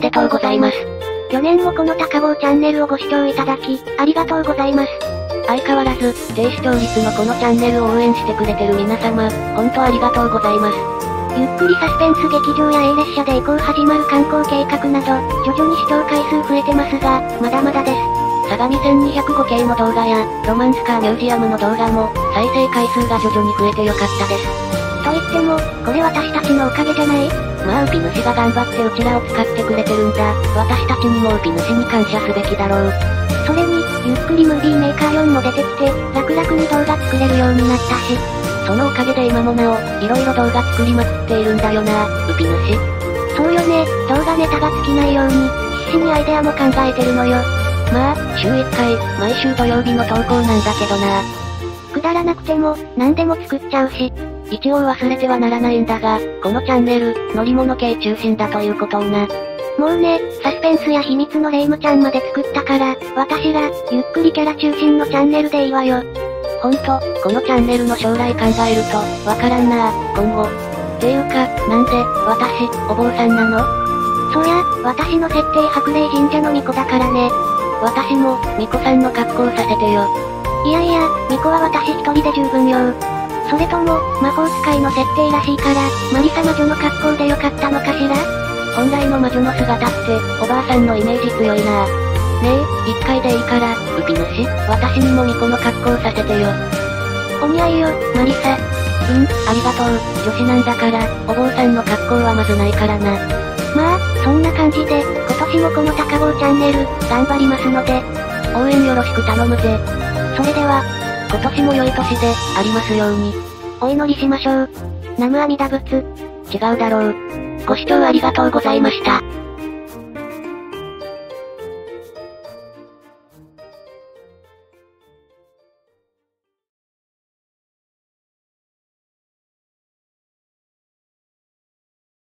でとうございます。 去年もこの高坊チャンネルをご視聴いただき、ありがとうございます。 相変わらず、低視聴率のこのチャンネルを応援してくれてる皆様、ほんとありがとうございます。 ゆっくりサスペンス劇場や A 列車で行こう始まる観光計画など、徐々に視聴回数増えてますが、まだまだです。 相模1205系の動画や、ロマンスカーミュージアムの動画も、再生回数が徐々に増えてよかったです。 と言っても、これ私たちのおかげじゃない？ まあウピ主が頑張ってうちらを使ってくれてるんだ。私たちにもウピ主に感謝すべきだろう。 それに、ゆっくりムービーメーカー4も出てきて、楽々に動画作れるようになったし。 そのおかげで今もなお、いろいろ動画作りまくっているんだよな、ウピ主。 そうよね、動画ネタが尽きないように、必死にアイデアも考えてるのよ。 まあ、週1回、毎週土曜日の投稿なんだけどな。 くだらなくても、何でも作っちゃうし。 一応忘れてはならないんだが、このチャンネル、乗り物系中心だということをな。 もうね、サスペンスや秘密のレイムちゃんまで作ったから、私ら、ゆっくりキャラ中心のチャンネルでいいわよ。 ほんと、このチャンネルの将来考えると、わからんな今後。ていうか、なんで、私、お坊さんなの？ そりゃ、私の設定白麗神社の巫女だからね。 私も、巫女さんの格好させてよ。 いやいや、巫女は私一人で十分よ。それとも、魔法使いの設定らしいから、マリサ魔女の格好でよかったのかしら？ 本来の魔女の姿って、おばあさんのイメージ強いな。ねえ、一回でいいから、ウピ主、私にも巫女の格好させてよ。 お似合いよ、マリサ。 ありがとう。女子なんだから、お坊さんの格好はまずないからな。 まあ、そんな感じで、今年もこの高坊チャンネル、頑張りますので、 応援よろしく頼むぜ。 それでは、 今年も良い年で、ありますように。 お祈りしましょう。南無阿弥陀仏。 違うだろう。ご視聴ありがとうございました。